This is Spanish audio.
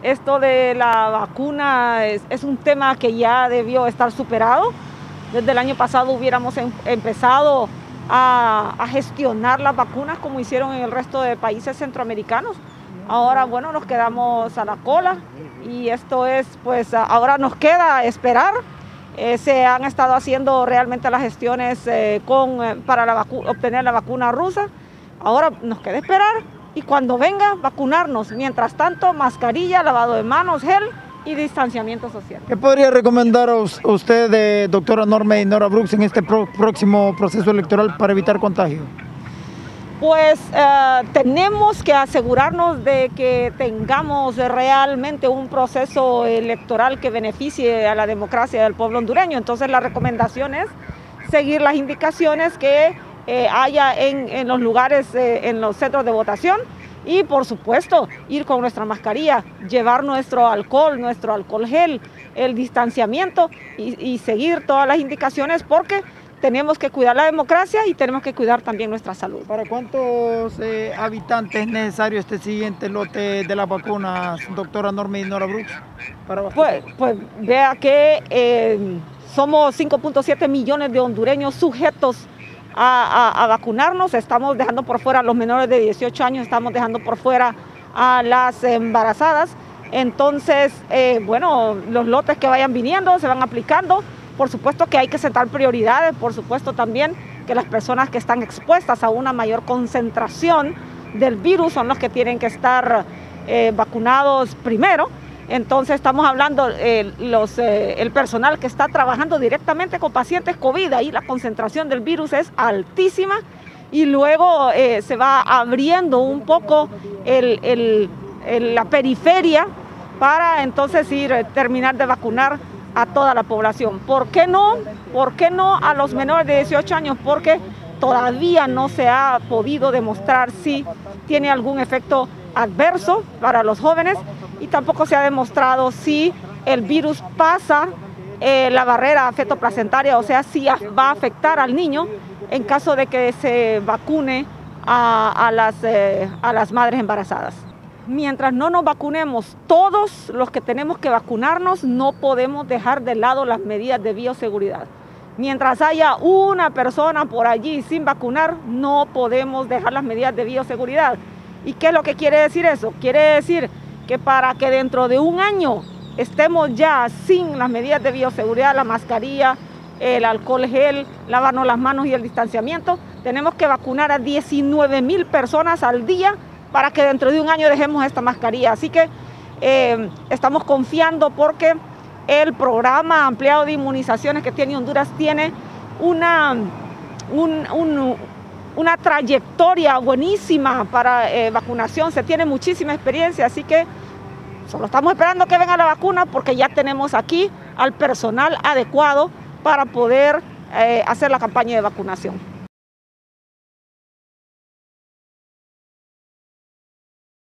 Esto de la vacuna es un tema que ya debió estar superado. Desde el año pasado hubiéramos empezado a gestionar las vacunas como hicieron en el resto de países centroamericanos. Ahora, bueno, nos quedamos a la cola y esto es, pues, ahora nos queda esperar. Se han estado haciendo realmente las gestiones para obtener la vacuna rusa. Ahora nos queda esperar y cuando venga, vacunarnos. Mientras tanto, mascarilla, lavado de manos, gel y distanciamiento social. ¿Qué podría recomendar a usted, doctora Norma Ainhoa Brooks, en este próximo proceso electoral para evitar contagio? Pues tenemos que asegurarnos de que tengamos realmente un proceso electoral que beneficie a la democracia del pueblo hondureño. Entonces la recomendación es seguir las indicaciones que haya en los lugares, en los centros de votación y por supuesto ir con nuestra mascarilla, llevar nuestro alcohol gel, el distanciamiento y seguir todas las indicaciones porque tenemos que cuidar la democracia y tenemos que cuidar también nuestra salud. ¿Para cuántos habitantes es necesario este siguiente lote de las vacunas, doctora Norma Ainhoa Brooks? Pues vea que somos 5.7 millones de hondureños sujetos a vacunarnos. Estamos dejando por fuera a los menores de 18 años, estamos dejando por fuera a las embarazadas. Entonces, bueno, los lotes que vayan viniendo se van aplicando. Por supuesto que hay que sentar prioridades, por supuesto también que las personas que están expuestas a una mayor concentración del virus son los que tienen que estar vacunados primero. Entonces estamos hablando el personal que está trabajando directamente con pacientes COVID, ahí la concentración del virus es altísima y luego se va abriendo un poco la periferia para entonces terminar de vacunar a toda la población. ¿Por qué no? ¿Por qué no a los menores de 18 años? Porque todavía no se ha podido demostrar si tiene algún efecto adverso para los jóvenes y tampoco se ha demostrado si el virus pasa la barrera fetoplacentaria, o sea, si va a afectar al niño en caso de que se vacune a las madres embarazadas. Mientras no nos vacunemos todos los que tenemos que vacunarnos, no podemos dejar de lado las medidas de bioseguridad. Mientras haya una persona por allí sin vacunar, no podemos dejar las medidas de bioseguridad. ¿Y qué es lo que quiere decir eso? Quiere decir que para que dentro de un año estemos ya sin las medidas de bioseguridad, la mascarilla, el alcohol gel, lavarnos las manos y el distanciamiento, tenemos que vacunar a 19,000 personas al día para que dentro de un año dejemos esta mascarilla. Así que estamos confiando porque el programa ampliado de inmunizaciones que tiene Honduras tiene una trayectoria buenísima para vacunación, se tiene muchísima experiencia, así que solo estamos esperando que venga la vacuna porque ya tenemos aquí al personal adecuado para poder hacer la campaña de vacunación.